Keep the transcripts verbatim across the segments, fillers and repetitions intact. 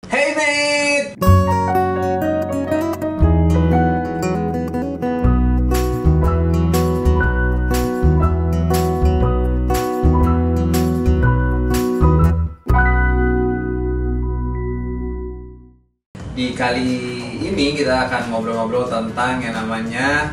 Hey mate! Di kali ini kita akan ngobrol-ngobrol tentang yang namanya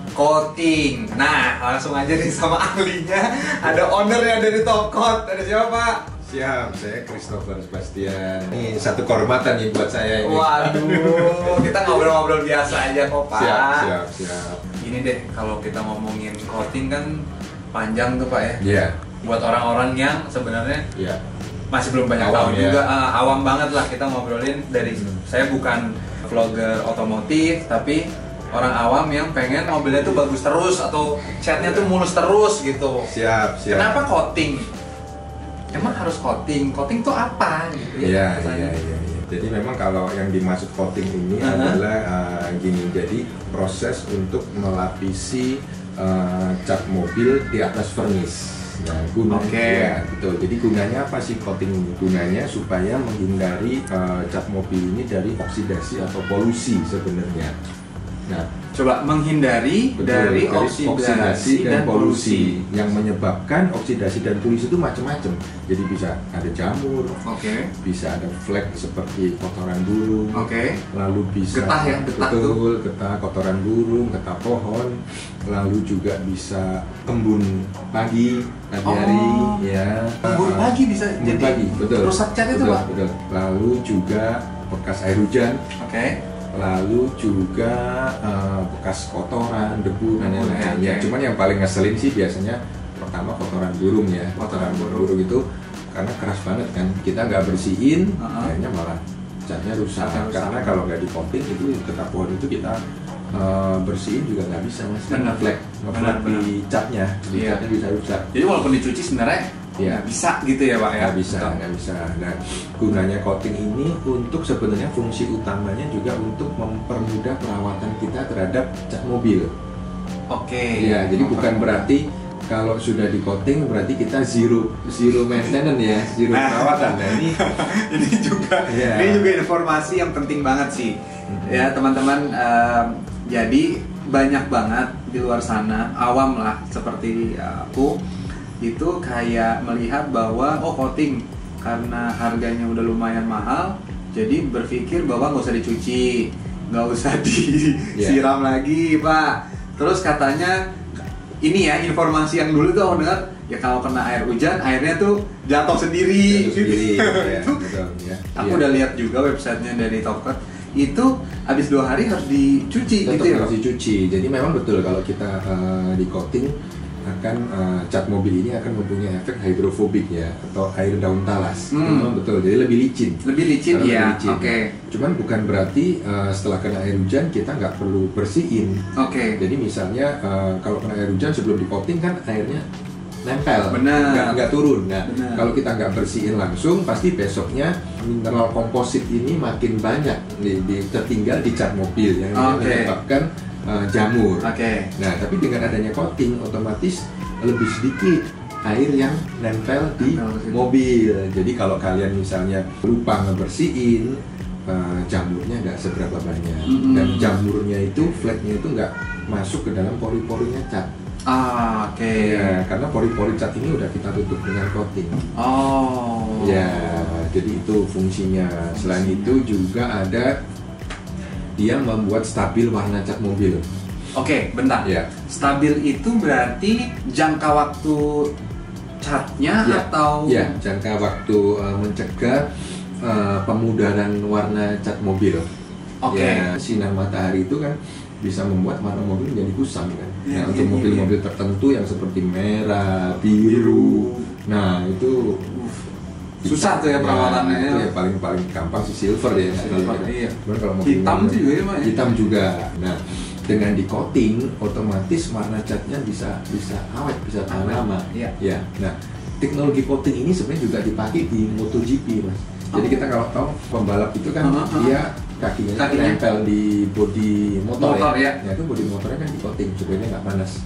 coating. Nah, langsung aja nih sama ahlinya. Ada ownernya dari Top Coat. Ada siapa, Pak? Siap, saya Christopher Sebastian. Ini satu kehormatan nih buat saya ini. Waduh, kita ngobrol-ngobrol biasa aja kok, Pak. Siap, siap, siap. Gini deh, kalau kita ngomongin coating kan panjang tuh, Pak ya. Iya. Buat orang-orang yang sebenarnya Iya. masih belum banyak Awam, tahu ya. juga, uh, awam banget lah kita ngobrolin dari Hmm. saya bukan vlogger otomotif, tapi orang awam yang pengen mobilnya tuh bagus terus atau catnya tuh mulus terus gitu. Siap, siap. Kenapa coating? Emang harus coating? Coating tuh apa gitu Iya, ya? iya, iya, iya. Jadi memang kalau yang dimaksud coating ini Uh-huh. adalah uh, gini, jadi proses untuk melapisi uh, cat mobil di atas vernis. Nah, gunanya, Oke. ya, betul. Jadi gunanya apa sih coating ini? Gunanya supaya menghindari uh, cat mobil ini dari oksidasi atau polusi sebenarnya. Nah, Coba menghindari betul, dari oksidasi, dan, polusi. Yang menyebabkan oksidasi dan polusi itu macam-macam. Jadi bisa ada jamur, Oke. bisa ada flek seperti kotoran burung, Oke. lalu bisa Getah ya, getah betul, getah kotoran burung, getah pohon, lalu juga bisa embun pagi, pagi Oh. hari, ya. Embun Uh, pagi bisa embun jadi pagi, betul. rusak cat itu, betul, Pak? betul. Lalu juga bekas air hujan, Oke. lalu juga uh, bekas kotoran, debu dan Oh, lain-lain. oke. Ya, cuman yang paling ngeselin sih biasanya pertama kotoran burung ya. Kotoran burung itu karena keras banget kan, kita nggak bersihin, Uh-huh. akhirnya malah catnya rusak. Catnya rusak. Karena kalau nggak di coating itu getah pohon itu kita uh, bersihin juga nggak bisa mas. Benar. Ngeflek, ngeflek Benar, di catnya, di Iya. catnya bisa rusak. Jadi walaupun dicuci sebenarnya Iya. nggak bisa gitu ya, Pak ya? Nggak bisa, Betul. nggak bisa. Nah, gunanya coating ini untuk sebenarnya fungsi utamanya juga untuk mempermudah perawatan kita terhadap cat mobil. Oke. Iya, jadi bukan berarti kalau sudah di coating berarti kita zero zero maintenance ya, zero Nah. perawatan. Nah, ini ini juga Iya. ini juga informasi yang penting banget sih. Mhm. Ya, teman-teman, em, jadi banyak banget di luar sana awam lah seperti aku itu kayak melihat bahwa oh coating karena harganya udah lumayan mahal, jadi berpikir bahwa nggak usah dicuci, nggak usah disiram lagi, Pak. Terus katanya ini ya informasi yang dulu tuh aku dengar ya kalau kena air hujan airnya tuh jatuh sendiri. Jatuh sendiri, ya, Itu betul, ya. aku Iya. udah lihat juga websitenya dari Top Coat itu habis dua hari harus dicuci Tetap gitu ya, harus Pak? dicuci. Jadi memang betul kalau kita uh, di coating akan uh, cat mobil ini akan mempunyai efek hidrofobik ya atau air daun talas. Hmm. Memang betul. Jadi lebih licin. Lebih licin Karena ya. lebih licin. Oke. Cuman bukan berarti uh, setelah kena air hujan kita nggak perlu bersihin. Oke. Jadi misalnya uh, kalau kena air hujan sebelum di coating kan airnya nempel, Benar. nggak nggak turun. Nah, Benar. kalau kita nggak bersihin langsung, pasti besoknya mineral komposit ini makin banyak di, di- tertinggal di cat mobil yang Oke. menyebabkan uh, jamur. Oke. Nah, tapi dengan adanya coating otomatis lebih sedikit air yang nempel di Nempel ke situ. mobil. Jadi kalau kalian misalnya lupa ngebersihin, uh, jamurnya nggak seberapa banyak. Mm-mm. Dan jamurnya itu, fleknya itu nggak masuk ke dalam pori-porinya cat. Ah, oke. Ya, karena pori-pori cat ini udah kita tutup dengan coating. Oh. Ya, jadi itu fungsinya. Selain itu juga ada dia membuat stabil warna cat mobil. Oke, bentar. Ya. Stabil itu berarti jangka waktu catnya Ya. atau Ya, jangka waktu uh, mencegah uh, pemudaran warna cat mobil. Oke. Ya, sinar matahari itu kan bisa membuat warna mobil menjadi kusam kan. Ya, Nah, ya, untuk ya, mobil-mobil tertentu yang seperti merah, biru, nah itu susah tuh ya perawatannya. Ya, itu ya paling paling gampang sih silver ya. Silver, Ya. iya. Cuman kalau mau Hitam bilang- tuh juga ya, Pak, ya? Hitam juga. Nah, dengan di coating otomatis warna catnya bisa bisa awet, bisa tahan Awet, lama. iya. Ya. Nah, teknologi coating ini sebenarnya juga dipakai di MotoGP, Mas. Jadi Oh. kita kalau tahu pembalap itu kan Uh-huh, uh-huh. dia kakinya, Kakinya. nempel di bodi motor, Motor, ya. ya. Nah, itu bodi motornya kan di coating supaya dia nggak panas.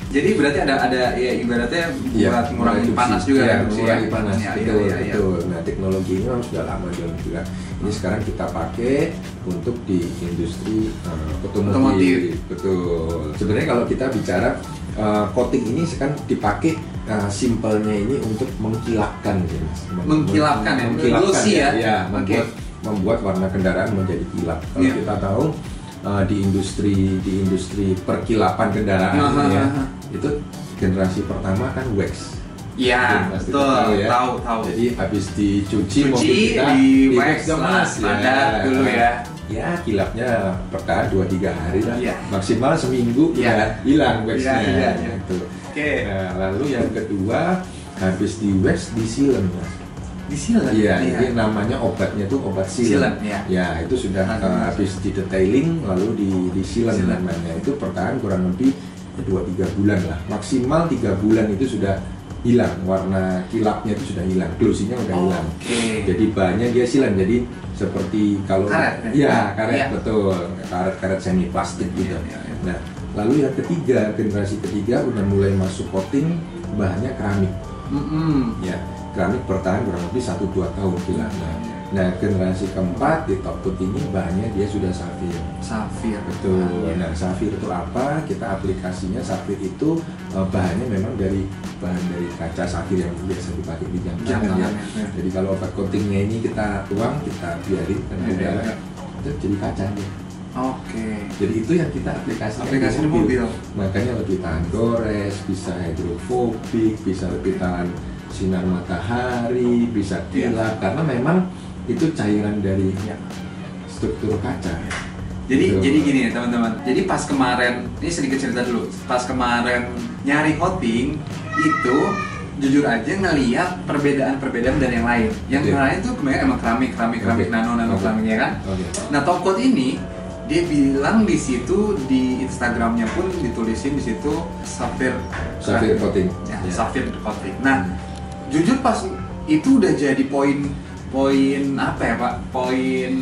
Jadi berarti ada ada ya ibaratnya Ya, buat ngurangin panas juga ya, reduksi mengurangi panas, Ya, betul, ya, ya, ya. betul. Nah, teknologi ini memang sudah lama jalan juga. Ini sekarang kita pakai untuk di industri uh, otomotif. Otomotif. Betul. Sebenarnya kalau kita bicara uh, coating ini sekarang dipakai uh, simpelnya ini untuk mengkilapkan, sih, Mas. Mengkilapkan ya, mengkilapkan glossy ya. ya, Oke. membuat membuat warna kendaraan menjadi kilap. Kalau Iya. kita tahu uh, di industri di industri perkilapan kendaraan Aha, ya, aha. itu generasi pertama kan wax. Iya, Mungkin pasti betul. tahu ya. Tahu, tahu. Jadi habis dicuci mobil Cuci kita di di wax dong, lah, Mas. standar dulu ya. Ya, kilapnya bertahan dua tiga hari lah. Iya. Maksimal seminggu Iya. ya hilang waxnya. Iya, iya, iya. Gitu. Oke. Nah, lalu yang kedua habis di wax disilen, Mas. Di sini Iya, jadi namanya obatnya tuh obat silen. Silen, ya. Ya, itu sudah Nah, uh, habis di detailing lalu di di silen Silen. namanya. Itu bertahan kurang lebih dua tiga bulan lah. Maksimal tiga bulan itu sudah hilang, warna kilapnya itu sudah hilang, glossy-nya udah hilang. Oke. Jadi bahannya dia silen. Jadi seperti kalau Karet, ya? ya, karet Iya. betul. Karet-karet semi plastik gitu. Iya, iya. Nah, lalu yang ketiga, generasi ketiga udah mulai masuk coating bahannya keramik. Mm-mm. Ya, keramik bertahan kurang lebih satu dua tahun kilapnya. Nah, generasi keempat di top coat ini bahannya dia sudah safir. Safir. Betul. Iya. Nah, safir itu apa? Kita aplikasinya safir itu eh, bahannya memang dari bahan dari kaca safir yang biasa dipakai di jam Jam tangan ya. tangan, ya. Jadi kalau obat coatingnya ini kita tuang, kita biarin dan Iya, udara, iya. itu jadi kaca dia. Oke. Jadi itu yang kita aplikasikan Aplikasi di mobil. Makanya lebih tahan gores, bisa hidrofobik, bisa lebih tahan sinar matahari, bisa Iya. kilap karena memang itu cairan dari Iya. struktur kaca. Jadi Gitu. jadi gini ya teman-teman. Jadi pas kemarin, ini sedikit cerita dulu. Pas kemarin nyari coating itu jujur aja ngeliat perbedaan-perbedaan dari yang lain. Yang Oke. lain tuh kemarin emang keramik, keramik, keramik, Oke. nano, nano Oke. keramik ya kan. Oke. Nah top coat ini dia bilang di situ di Instagramnya pun ditulisin di situ Safir Safir coating. ya, Ya. Safir coating. Nah jujur pas itu udah jadi poin poin apa ya Pak? Poin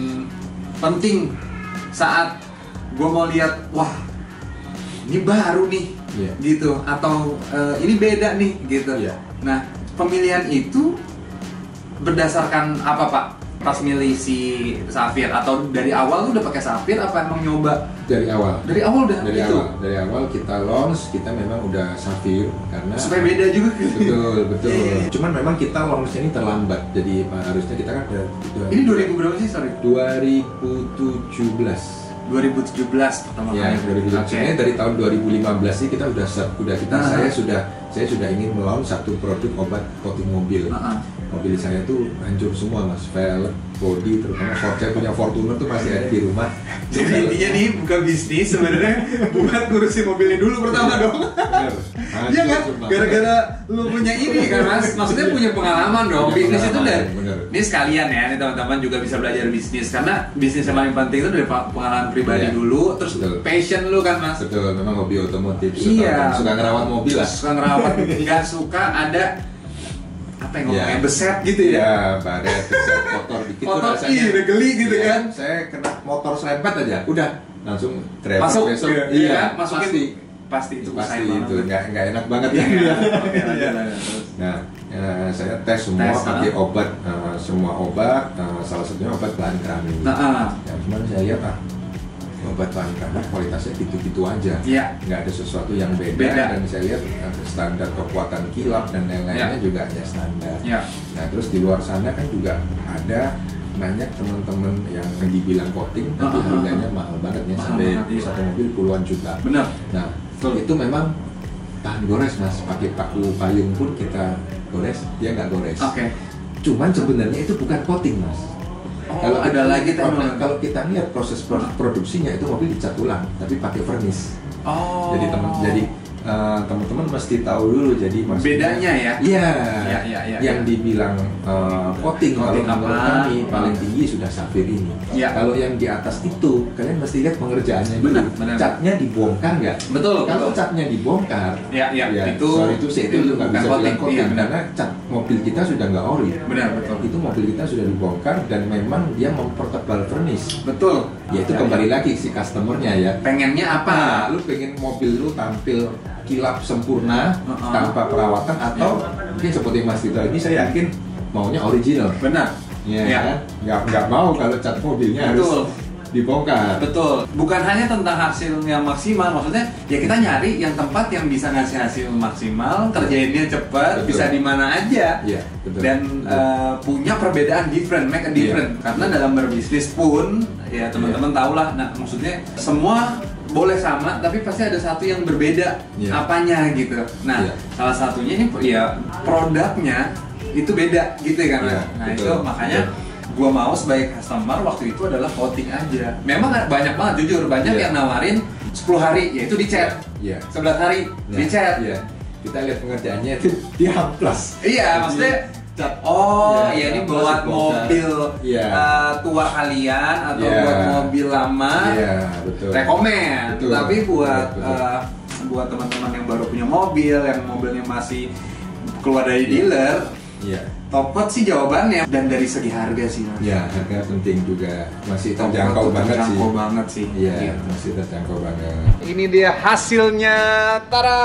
penting saat gue mau lihat wah ini baru nih Iya. gitu atau eh, ini beda nih gitu. Iya. Nah pemilihan itu berdasarkan apa Pak? Pas milih si Safir atau dari awal tuh udah pakai Safir apa emang nyoba Dari awal. dari awal udah Dari gitu awal, dari awal kita launch kita memang udah safir karena supaya beda juga betul betul. Iya. Cuman memang kita launchnya ini terlambat. Jadi Pak, harusnya kita kan udah, udah Ini dua ribu berapa sih sorry? dua ribu tujuh belas. dua ribu tujuh belas pertama Ya, kali. dua ribu tujuh belas. Oke. Sebenarnya dari tahun dua ribu lima belas sih kita udah set, udah kita Nah. saya sudah saya sudah ingin melaunch satu produk obat coating mobil. Nah, Mobil saya tuh hancur semua mas, velg, body, terutama Ford. Saya punya Fortuner tuh masih ada di rumah. Jadi intinya nih buka bisnis sebenarnya buat ngurusin mobilnya dulu pertama dong. Bener. Hancur Iya kan? semua. Gara-gara lu punya ini kan mas, maksudnya punya pengalaman dong. Punya Bisnis itu pengalaman, dari, bener. ini sekalian ya, nih teman-teman juga bisa belajar bisnis karena bisnis yang paling penting itu dari pengalaman pribadi Iya. dulu, terus Betul. passion lu kan mas. Betul, memang hobi otomotif. Suka, Iya. suka ngerawat mobil lah. Suka ngerawat, nggak suka ada apa yang ngomongnya Iya. beset gitu ya. Ya, baret, beset, kotor dikit tuh Kotor, rasanya. ih, udah geli gitu Iya, kan. Saya kena motor serempet aja, udah langsung driver Masuk, besok. iya, Iya, kan? Masukin pasti. pasti itu Pasti usahain itu, banget. nggak nggak enak banget Iya, ya. oke, lanjut, lanjut, terus. Nah, eh, saya tes semua Tes, pakai ah. obat, eh, semua obat, eh, salah satunya obat bahan keramik. Nah, ah. Ya, cuman saya lihat ah, obat bahan keramik kualitasnya gitu-gitu aja, Iya. nggak ada sesuatu yang beda, Beda. dan saya lihat eh, standar kekuatan kilap dan lain-lainnya Iya. juga ya standar. Ya. Nah, terus di luar sana kan juga ada banyak teman-teman yang dibilang coating tapi Ah, ah, ah. harganya mahal banget ya, Mahal sampai banget, iya. satu mobil puluhan juta. Benar. Nah, Betul. itu memang tahan gores mas, pakai paku payung pun kita gores, dia nggak gores. Oke. Cuman sebenarnya itu bukan coating mas. Oh, ada lagi kalau, teknologi. kalau kita lihat proses pro- produksinya itu mobil dicat ulang, tapi pakai vernis. Oh. Jadi teman, jadi eh, teman-teman mesti tahu dulu. Jadi maksudnya- Bedanya ya? Iya. Iya, iya, iya, Yang iya. dibilang eh, coating, Coating kalau menurut apa? kami paling tinggi sudah safir ini. Iya. Kalau yang di atas itu, kalian mesti lihat pengerjaannya dulu. Benar, benar. Catnya dibongkar nggak? Betul. Kalau betul. catnya dibongkar, Ya, ya, itu sorry itu sih itu itu nggak bukan bisa coating. bilang coating Iya, benar. karena cat mobil kita sudah nggak ori. Benar, betul. Itu mobil kita sudah dibongkar dan memang dia mempertebal vernis. Betul. Ya itu Ya, kembali ya. lagi si customernya ya. Pengennya apa? Nah, lu pengen mobil lu tampil kilap sempurna uh -huh. tanpa perawatan, atau yeah. mungkin seperti Mas Dito ini saya yakin maunya original. Benar. Ya, yeah. kan? Nggak nggak mau kalau cat mobilnya Betul. harus dibongkar. Betul. Bukan hanya tentang hasil yang maksimal, maksudnya ya kita nyari yang tempat yang bisa ngasih hasil maksimal, kerjainnya cepat, bisa di mana aja, ya, betul. dan betul. Uh, punya perbedaan different, make a different. Ya. Karena dalam berbisnis pun, ya teman-teman ya. tahu lah. Nah, maksudnya semua boleh sama, tapi pasti ada satu yang berbeda, ya. apanya gitu. Nah, ya. salah satunya ini ya produknya itu beda gitu kan. Ya, nah betul. itu makanya. Ya. Gua mau sebagai customer waktu itu adalah coating aja. Memang banyak banget, jujur banyak yeah. yang nawarin sepuluh hari, yaitu dicat. Yeah. sebelas hari yeah. dicat. Yeah. Kita lihat pengerjaannya itu diamplas. Iya, maksudnya cat. Oh, ya, ya ini buat mobil yeah. uh, tua kalian atau yeah. buat mobil lama. Iya, yeah, betul. Rekomen. Betul. Tapi buat betul. Uh, buat teman-teman yang baru punya mobil, yang mobilnya masih keluar dari yeah. dealer. Iya. Yeah. Top coat sih jawabannya, dan dari segi harga sih Mas. Ya, harga penting juga, masih terjangkau banget sih. Terjangkau banget sih. Iya, ya. masih terjangkau banget. Ini dia hasilnya, tara.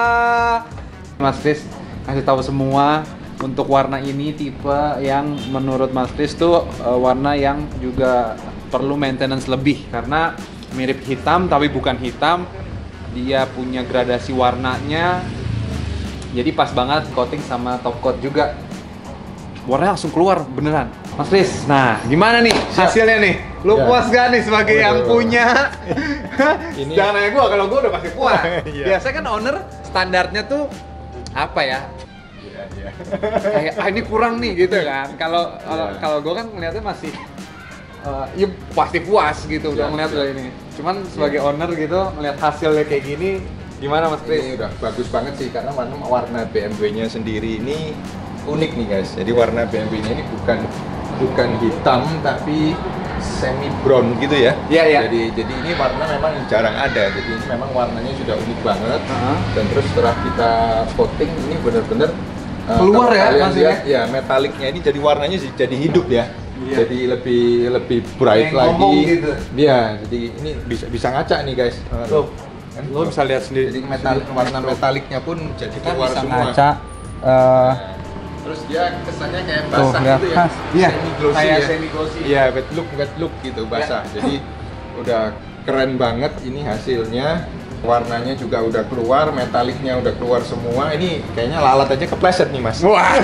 Mas Kris kasih tahu semua untuk warna ini tipe yang menurut Mas Kris tuh uh, warna yang juga perlu maintenance lebih karena mirip hitam tapi bukan hitam. Dia punya gradasi warnanya, jadi pas banget coating sama top coat juga. Warnanya langsung keluar beneran, Mas Kris. Nah, gimana nih hasilnya nih? Lu ya. puas gak nih sebagai oh, yang oh, punya? Ini... Jangan nanya gua, kalau gua udah pasti puas. Biasanya kan owner standarnya tuh apa ya? Iya, iya. Kayak ah, ini kurang nih gitu kan. Kalau yeah. kalau gua kan ngeliatnya masih uh, ya pasti puas gitu udah yeah, ngeliat yeah. ini. Cuman sebagai yeah. owner gitu ngeliat hasilnya kayak gini, gimana Mas Kris? Ini udah bagus banget sih karena warna warna B M W-nya sendiri ini unik nih guys. Jadi warna B M W-nya ini bukan bukan hitam tapi semi brown gitu ya. Iya, iya. Jadi jadi ini warna memang jarang ada. Jadi ini memang warnanya sudah unik banget. Uh-huh. Dan terus setelah kita coating ini benar-benar keluar uh, ya lihat, ya metaliknya ini jadi warnanya sih jadi hidup ya. Iya. Jadi lebih lebih bright Kayak lagi. Gitu. Iya, jadi ini bisa bisa ngaca nih guys. Tuh. Kan lo bisa lihat sendiri. Jadi metal, warna metaliknya pun jadi kita keluar bisa semua. Ngaca. Uh, Terus dia kesannya kayak basah Tuh, gitu ya, iya, semi glossy kayak ya. semi glossy. Iya, wet look, wet look gitu, basah. Ya. Jadi udah keren banget ini hasilnya. Warnanya juga udah keluar, metaliknya udah keluar semua. Ini kayaknya lalat aja kepleset nih Mas. Wah,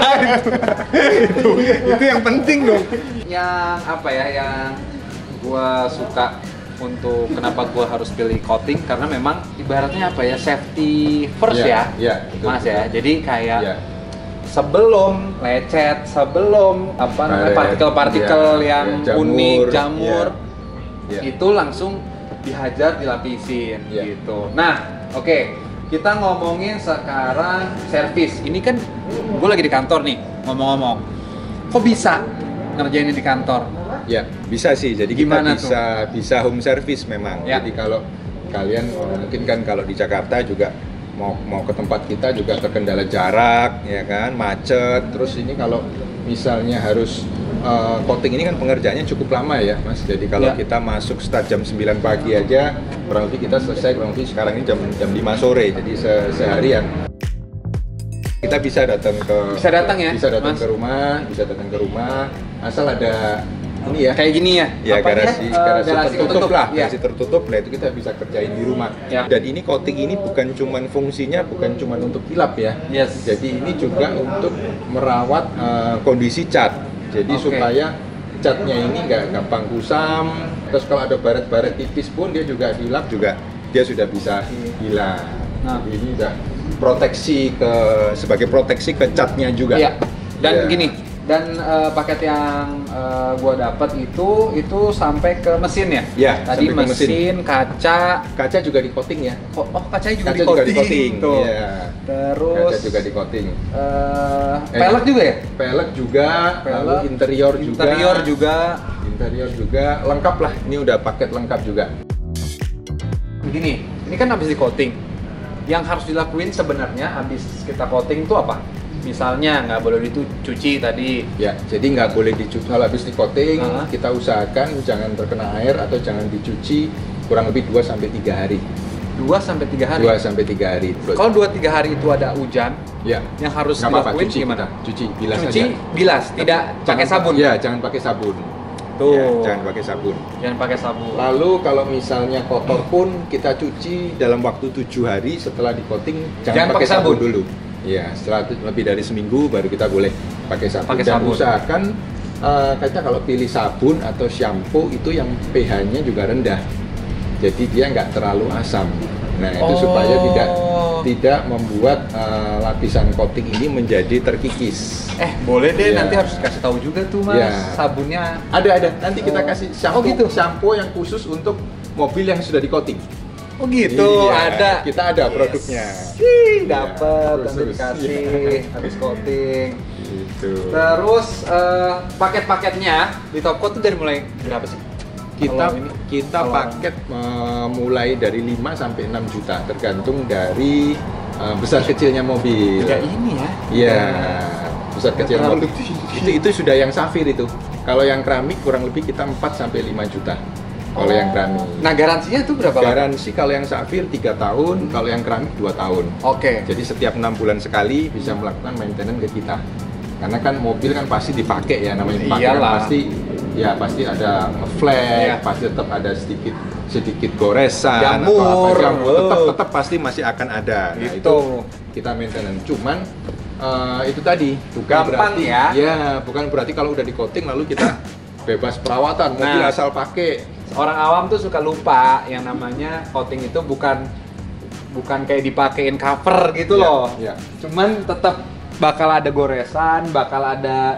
itu, itu yang penting dong. Yang apa ya, yang gua suka untuk kenapa gua harus pilih coating karena memang ibaratnya apa ya, safety first ya, ya, ya Mas betul. ya. Jadi kayak ya. sebelum lecet, sebelum apa namanya partikel-partikel ya, yang ya, jamur, unik, jamur, ya. Ya. itu langsung dihajar, dilapisin ya. gitu. Nah, oke, okay. kita ngomongin sekarang servis. Ini kan gue lagi di kantor nih, ngomong-ngomong. Kok bisa ngerjain ini di kantor? Ya, bisa sih. Jadi Gimana kita bisa tuh? bisa home service memang. Ya. Jadi kalau kalian mungkin kan kalau di Jakarta juga mau mau ke tempat kita juga terkendala jarak ya kan, macet. Terus ini kalau misalnya harus uh, coating ini kan pengerjaannya cukup lama ya Mas. Jadi kalau ya. kita masuk start jam sembilan pagi aja, kurang lebih kita selesai kurang lebih sekarang ini jam jam lima sore. Jadi se seharian kita bisa datang ke bisa datang ya bisa datang Mas? ke rumah, bisa datang ke rumah asal ada ini ya kayak gini ya, ya garasi, uh, garasi, garasi tertutup, tertutup lah, ya. garasi tertutup lah itu kita bisa kerjain di rumah. Ya. Dan ini coating ini bukan cuman fungsinya bukan cuman untuk kilap ya. Yes. Jadi ini juga untuk merawat uh, kondisi cat. Jadi okay. supaya catnya ini nggak gampang kusam. Terus kalau ada baret-baret tipis pun dia juga dilap juga dia sudah bisa hilang. Nah, jadi ini udah proteksi ke sebagai proteksi ke catnya juga. Iya. Dan ya. gini. Dan uh, paket yang uh, gua dapat itu itu sampai ke mesin ya? Ya, tadi mesin, mesin, kaca, kaca juga di coating ya. Oh, oh kaca juga kaca di coating. Juga di coating. Ya. Terus kaca juga di coating. Uh, pelek eh, juga ya? Pelek juga, pelek, lalu interior juga. Interior juga. Interior juga, lengkap lah. Ini udah paket lengkap juga. Begini, ini kan habis di coating. Yang harus dilakuin sebenarnya habis kita coating itu apa? Misalnya nggak boleh dicuci tadi. Ya, jadi nggak boleh dicuci. Kalau habis di coating, uh-huh. kita usahakan jangan terkena air atau jangan dicuci kurang lebih dua sampai tiga hari. dua sampai tiga hari. dua sampai tiga hari. Kalau dua tiga hari itu ada hujan, ya, yang harus nggak apa-apa, dilakuin cuci gimana? kita. Cuci, bilas Cuci, aja. bilas, tidak Jangan pakai sabun. Ya, jangan pakai sabun. Tuh. Ya, jangan pakai sabun. Jangan pakai sabun. Lalu kalau misalnya kotor pun kita cuci dalam waktu tujuh hari setelah di coating, jangan, Jangan pakai pakai sabun. sabun dulu. Ya, setelah itu lebih dari seminggu baru kita boleh pakai sabun. Pakai Dan sabun. usahakan uh, kita kalau pilih sabun atau shampoo itu yang pH-nya juga rendah. Jadi dia nggak terlalu asam. Nah, itu Oh. supaya tidak tidak membuat uh, lapisan coating ini menjadi terkikis. Eh, boleh deh, Ya. nanti harus kasih tahu juga tuh Mas, Ya. sabunnya. Ada ada. Nanti kita Oh. kasih shampoo, Oh, gitu? shampoo yang khusus untuk mobil yang sudah di coating. Oh gitu, Iya, ada. Kita ada produknya. Wih, Iya, dapet, nanti khusus. dikasih, Iya. habis coating. Gitu. Terus eh, paket-paketnya di Topco tuh dari mulai berapa sih? Kita Kalau ini, kita kalau- paket uh, mulai dari lima sampai enam juta tergantung dari uh, besar kecilnya mobil. Tidak ini ya? Iya, besar Nggak kecil terlalu mobil. tinggi. Itu itu sudah yang safir itu. Kalau yang keramik kurang lebih kita empat sampai lima juta. Kalau yang keramik. Nah, garansinya itu berapa lama? Garansi kalau yang safir tiga tahun, kalau yang keramik dua tahun. Oke. Jadi setiap enam bulan sekali bisa melakukan maintenance ke kita. Karena kan mobil kan pasti dipakai ya, namanya dipakai kan Iyalah. pasti ya pasti ada flek, Iya. pasti tetap ada sedikit sedikit goresan Jamur. atau apa jamur, tetap Oh. tetap pasti masih akan ada. Nah, Gitu. itu kita maintenance. Cuman eh, itu tadi bukan Gampang berarti ya. ya, bukan berarti kalau udah di coating lalu kita bebas perawatan, mobil Nah. asal pakai. Orang awam tuh suka lupa yang namanya coating itu bukan bukan kayak dipakein cover gitu Iya, loh. iya. Cuman tetap bakal ada goresan, bakal ada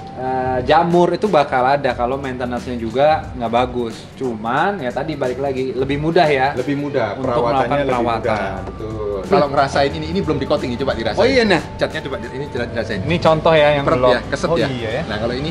eh, jamur, itu bakal ada kalau maintenance-nya juga nggak bagus. Cuman ya tadi balik lagi lebih mudah ya. Lebih mudah, Untuk perawatannya melakukan lebih perawatan. mudah. Betul. Kalau ngerasain ini, ini belum di coating, coba dirasain. Oh iya, nah. Catnya coba di- ini jelas dirasain. Ini contoh ya yang Peret belum. ya, keset oh, ya. iya ya. Nah kalau ini,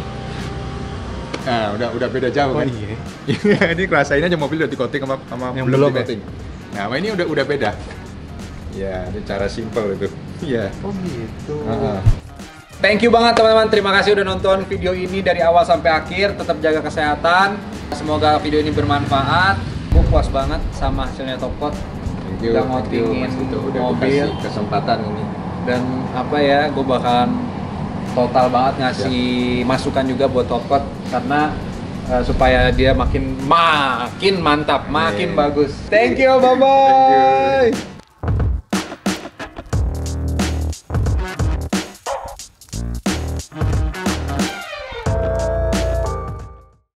nah udah udah beda jauh Oh kan. iya. Ini ngerasain aja mobil udah di coating sama, sama Yang belum, belum di ya? coating. Nah sama ini udah udah beda. Ya, ini cara simple itu. Iya. Oh gitu. Heeh. Thank you banget teman-teman, terima kasih udah nonton video ini dari awal sampai akhir. Tetap jaga kesehatan, semoga video ini bermanfaat. Gue puas banget sama hasilnya Topco. Thank you, Udah thank you, ngotingin Mas Dito. Udah mobil. dikasih kesempatan ini. Dan apa ya, gue bakalan total banget ngasih masukan juga buat Topco karena eh, supaya dia makin makin mantap, makin Amin. bagus. Thank you, bye Thank you. bye.